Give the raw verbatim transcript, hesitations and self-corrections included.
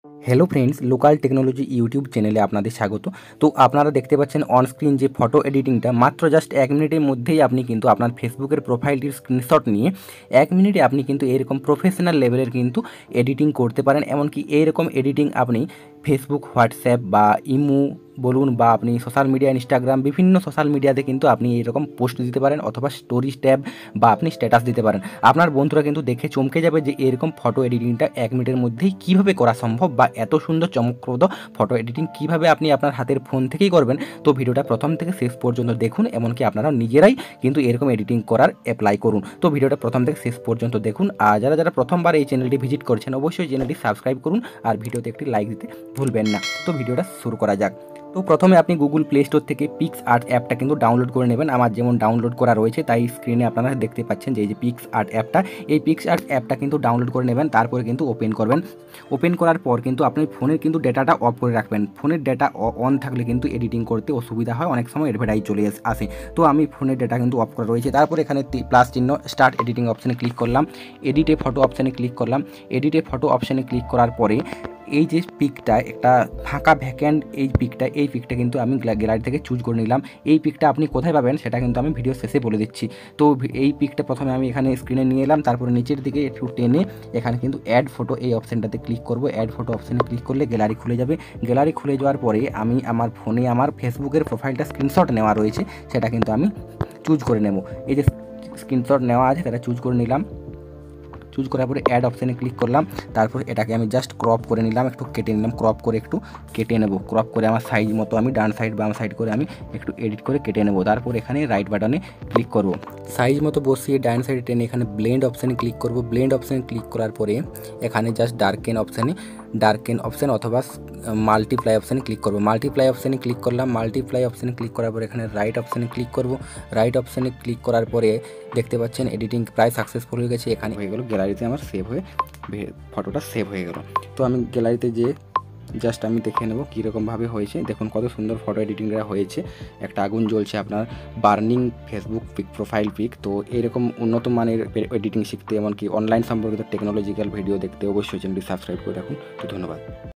Hello friends, local technology YouTube চ্যানেলে আপনাদের স্বাগত। তো আপনারা দেখতে পাচ্ছেন অন স্ক্রিন যে ফটো এডিটিংটা মাত্র জাস্ট এক মিনিটের মধ্যেই আপনি কিন্তু আপনার ফেসবুকের প্রোফাইলটির স্ক্রিনশট নিয়ে এক মিনিটে আপনি কিন্তু এরকম প্রফেশনাল লেভেলের কিন্তু এডিটিং করতে পারেন। এমনকি এইরকম এডিটিং আপনি ফেসবুক, হোয়াটসঅ্যাপ বা ইমো বলুন বা আপনি সোশ্যাল মিডিয়া, ইনস্টাগ্রাম বিভিন্ন সোশ্যাল মিডিয়াতে কিন্তু আপনি এরকম পোস্ট দিতে পারেন অথবা স্টোরিজ ট্যাব বা আপনি স্ট্যাটাস দিতে পারেন। আপনার বন্ধুরা কিন্তু দেখে চমকে যাবে যে এরকম ফটো এডিটিংটা এক মিনিটের মধ্যেই কীভাবে করা সম্ভব বা এত সুন্দর চমকপ্রদ ফটো এডিটিং কীভাবে আপনি আপনার হাতের ফোন থেকেই করবেন। তো ভিডিওটা প্রথম থেকে শেষ পর্যন্ত দেখুন, এমনকি আপনারা নিজেরাই কিন্তু এরকম এডিটিং করার অ্যাপ্লাই করুন। তো ভিডিওটা প্রথম থেকে শেষ পর্যন্ত দেখুন। আর যারা যারা প্রথমবার এই চ্যানেলটি ভিজিট করছেন অবশ্যই চ্যানেলটি সাবস্ক্রাইব করুন আর ভিডিওতে একটি লাইক দিতে ভুলবেন না। তো ভিডিওটা শুরু করা যাক। তো প্রথমে আপনি গুগল প্লে স্টোর থেকে পিক্স আর্ট অ্যাপটা কিন্তু ডাউনলোড করে নেবেন। আমার যেমন ডাউনলোড করা রয়েছে তাই স্ক্রিনে আপনারা দেখতে পাচ্ছেন যে এই যে পিক্স আর্ট অ্যাপটা, এই পিক্স আর্ট অ্যাপটা কিন্তু ডাউনলোড করে নেবেন। তারপরে কিন্তু ওপেন করবেন। ওপেন করার পর কিন্তু আপনি ফোনের কিন্তু ডেটাটা অফ করে রাখবেন। ফোনের ডেটা অন থাকলে কিন্তু এডিটিং করতে অসুবিধা হয়, অনেক সময় অ্যাডভার্টাইজ চলে আসে। তো আমি ফোনের ডেটা কিন্তু অফ করা রয়েছে। তারপর এখানে প্লাস চিহ্ন স্টার্ট এডিটিং অপশানে ক্লিক করলাম, এডিটে ফটো অপশানে ক্লিক করলাম। এডিটে ফটো অপশানে ক্লিক করার পরে এই যে পিকটা একটা ফাঁকা ভ্যাকেন্ট, এই পিকটা এই পিকটা কিন্তু আমি গ্যালারি থেকে চুজ করে নিলাম। এই পিকটা আপনি কোথায় পাবেন সেটা কিন্তু আমি ভিডিও শেষে বলে দিচ্ছি। তো এই পিকটা প্রথমে আমি এখানে স্ক্রিনে নিয়ে এলাম, তারপরে নিচের দিকে একটু টেনে এখানে কিন্তু অ্যাড ফটো এই অপশানটাতে ক্লিক করব। অ্যাড ফটো অপশানে ক্লিক করলে গ্যালারি খুলে যাবে। গ্যালারি খুলে যাওয়ার পরে আমি আমার ফোনে আমার ফেসবুকের প্রোফাইলটা স্ক্রিনশট নেওয়া রয়েছে সেটা কিন্তু আমি চুজ করে নেব। এই যে স্ক্রিনশট নেওয়া আছে সেটা চুজ করে নিলাম। চুজ করার পরে অ্যাড অপশানে ক্লিক করলাম। তারপর এটাকে আমি জাস্ট ক্রপ করে নিলাম, একটু কেটে নিলাম। ক্রপ করে একটু কেটে নেব। ক্রপ করে আমার সাইজ মতো আমি ডান সাইড বাম সাইড করে আমি একটু এডিট করে কেটে নেব। তারপর এখানে রাইট বাটনে ক্লিক করব, সাইজ মতো বসিয়ে ডান সাইডে টেনে এখানে ব্লেন্ড অপশানে ক্লিক করব। ব্লেন্ড অপশানে ক্লিক করার পরে এখানে জাস্ট ডার্কেন অপশানে ডার্কেন অপশান অথবা মাল্টিপ্লাই অপশানে ক্লিক করব। মাল্টিপ্লাই অপশানে ক্লিক করলাম। মাল্টিপ্লাই অপশানে ক্লিক করার পরে এখানে রাইট অপশানে ক্লিক করব। রাইট অপশানে ক্লিক করার পরে দেখতে পাচ্ছেন এডিটিং প্রায় সাকসেসফুল হয়ে গেছে। এখানে হয়ে গেল গ্যালারিতে আমার সেভ হয়ে ফটোটা সেভ হয়ে গেল। তো আমি গ্যালারিতে যে জাস্ট আমি দেখে নেব কীরকমভাবে হয়েছে। দেখুন কত সুন্দর ফটো এডিটিংটা হয়েছে। একটা আগুন জ্বলছে আপনার burning Facebook pic, profile pic. তো এরকম উন্নত মানের এডিটিং শিখতে এমনকি অনলাইন সম্পর্কিত টেকনোলজিক্যাল ভিডিও দেখতে অবশ্যই চ্যানেলটি সাবস্ক্রাইব করে রাখুন। তো ধন্যবাদ।